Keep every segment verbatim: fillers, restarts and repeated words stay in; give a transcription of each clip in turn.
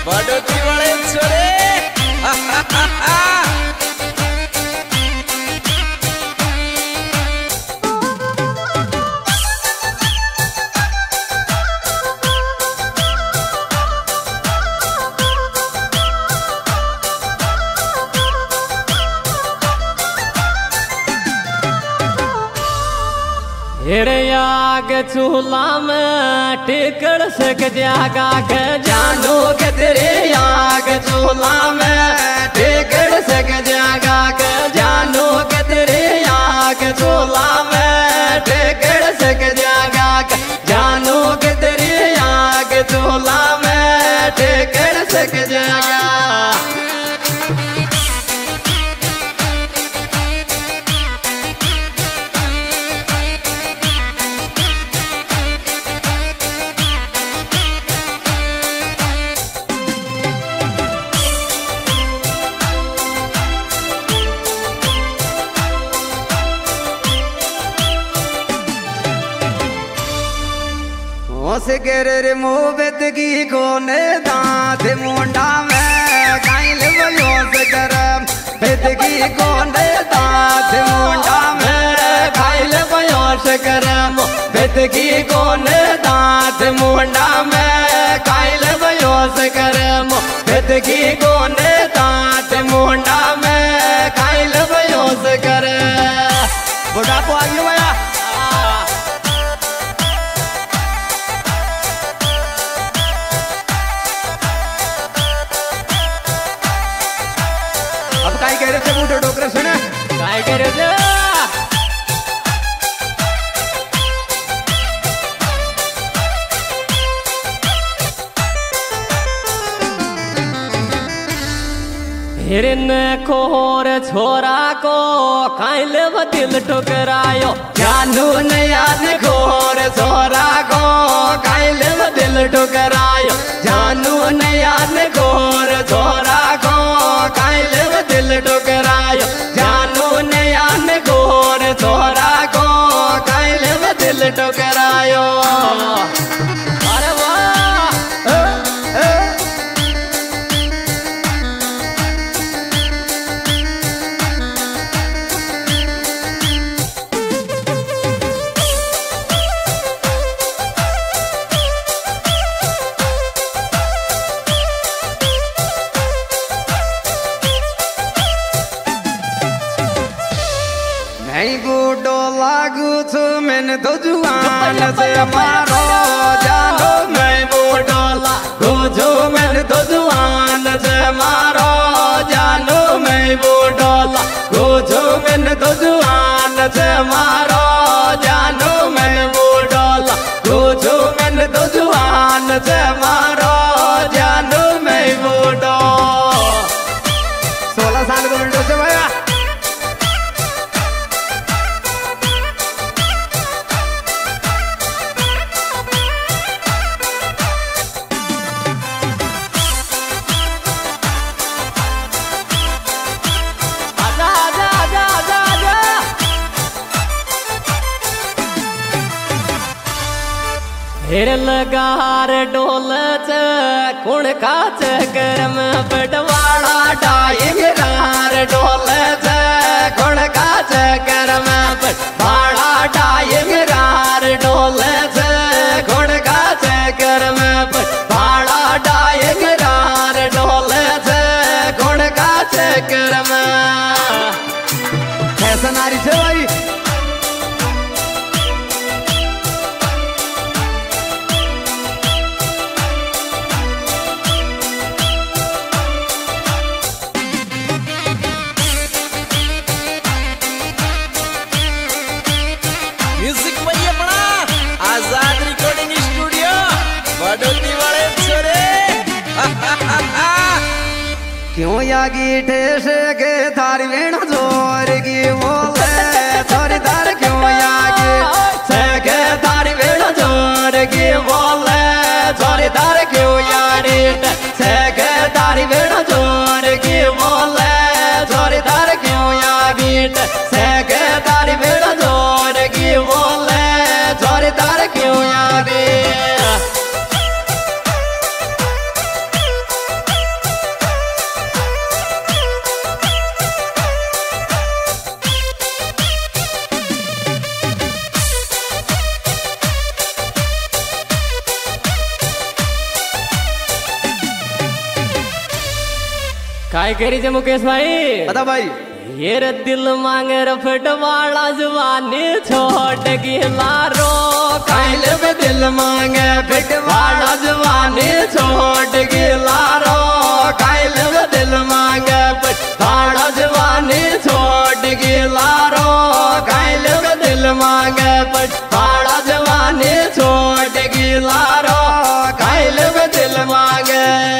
बड़ोती वाले छोरे हेरे आग चूल्हा में टिकड़ सक जागा के जानू के तेरे आग चूल्हा में टिकड़ सक जागा के जानू के तेरे आग चूल्हा में टिकड़ सक जागा के जानू के तेरे आग चूल्हा में टिकड़ सक जागा। उस गिर मुबत की कोने दांत मुंडा में काइल बयोस करम बित की कोने दांत मुंडा में काइल बयोस करम बित की कोने दांत मुंडा में काइल बयोस करम बित की कोने दांत मुंडा में काइल बयोस कर बुढ़ापो आ गया भैया। अब काय कह रहे थे मोटे डोकरे सुने काय कह रहे थे हिरन खोर छोरा को काइल दिल ठुकरायो जानू नयान खोर छोरा को काइल दिल ठुकरायो जानू नयान खोर छोरा को काइल दिल ठुकरायो जानू नयान खोर छोरा को काइल दिल ठुकरायो। अरे वाह नहीं बूढ़ो लागू छु मैंने तो जुआन से मारो जानो मैं बूढ़ो लागू छु मैंने तो जुआन से मारो जानो मैं बूढ़ो लागू छु मैंने तो जुआन से मारो जानो मैं बूढ़ो लागू छु मैंने तो जुआन से मारो जानो मैं बूढ़ो। सोलह साल के बूढ़ो से भैया हिर लगार डोल च कुण का चकर में बटवाड़ा डाइंग रार डोल च कुण का चकर में बटवाड़ा डाइंग रार डोल च कुण का चकर में बटवाड़ा डाइंग रार डोल च कुण का चकर में कैसा नारी से भाई क्यों यागी ठेस के थारी वेण जोर की बोले थोड़ी दार क्यों यागी के थारी वेण जोर की बोले थोड़ी दार क्यों यारी के थारी वेण जोर की बोले थोड़ी दार क्यों यागी के थारी वेण जोर की बोले थोड़ी दार क्यों यागी। काय करी जे मुकेश भाई? बता भाई। ये रे दिल मांगे रफट वाला जवानी छोड़ गिला रो, काइल में दिल मांगे रफट वाला जवानी छोड़ गिला रो, काइल में दिल मांगे रफट वाला जवानी छोड़ गिला रो, काइल में दिल मांगे रफट वाला जवानी छोड़ गिला रो, काइल में दिल मांगे।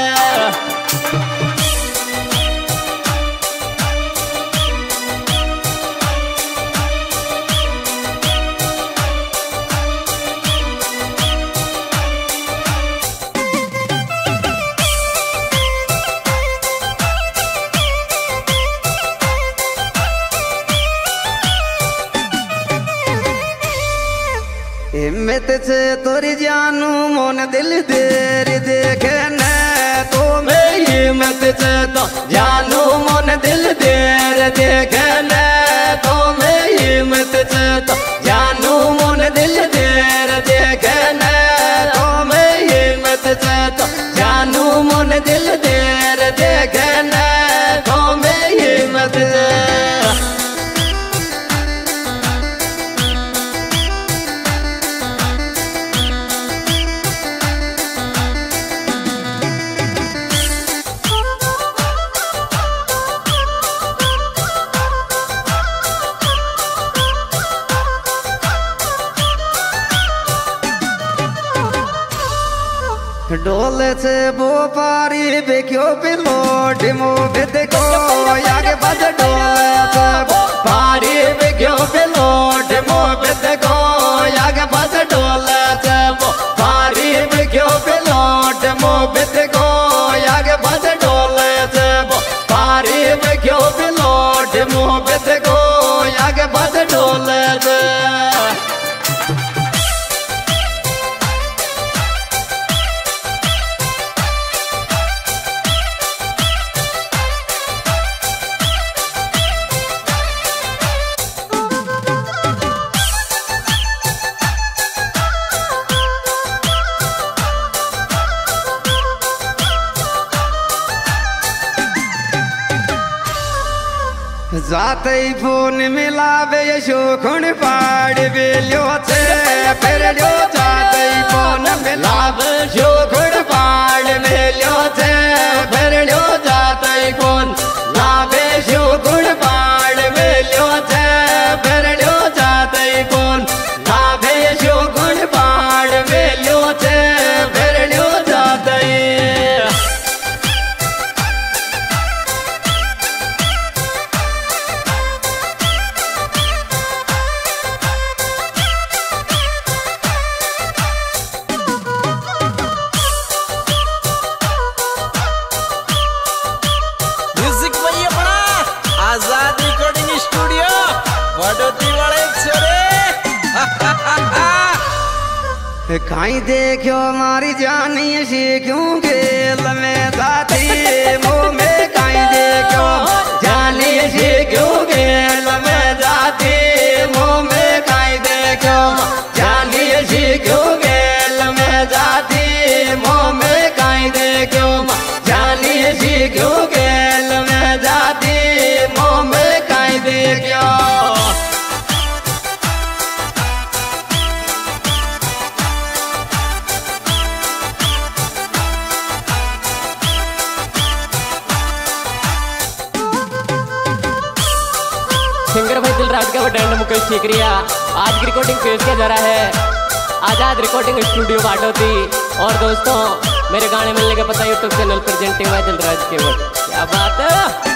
हिम्मत से तोरी जानू मोन दिल तेरी देखने तो मैं हिम्मत से तो जानू मोन दिल तेर देखने तो मैं हिम्मत से तो जानू मोन दिल तेर देखने तो मैं हिम्मत से तो जानू मोन दिल तेर देखने तो मैं हिम्मत से। डोले से वो पारी बेक्यो पिलोट मो देखो आगे बज डोले से वो पारी बेक्यो पिलोट मो देखो आगे बज डोले से वो पारी बेक्यो पिलोट मो देखो आगे बज डोले से वो पारी बेक्यो पिलोट मो देखो आगे बज डोले से। जाते ही फोन मिलावे शोखुन पाड़ बेलियो से फिर जो जाते ही फोन मिलावे शोखुन पाड़ बेलियो से फिर जो जाते ही फोन लावे शोखुन पाड़ बेलियो से फिर जो जाते ही फोन लावे शोखुन पाड़ बेलियो से फिर जो जाते ही। आजाद रिकॉर्डिंग स्टूडियो बड़ोती वाले छोरे काई देखो मारी जानी सी क्यों गेल में साथी मुँह में काई देखो जानी सी क्यों गेल में जाती मुँह में काई देखो जानी सी क्यों गेल में जाती मुँह में काई देखो जानी सी क्यों गेल में जाती मुँह में काई देखो। सिंगर भाई दिलराज का बैंड मुकेश ठीकरिया आज की रिकॉर्डिंग पेश किया जा रहा है आजाद रिकॉर्डिंग स्टूडियो बाडोती। और दोस्तों मेरे गाने मिलने का पता YouTube channel presenting by Dilraj Kewal. क्या बात है।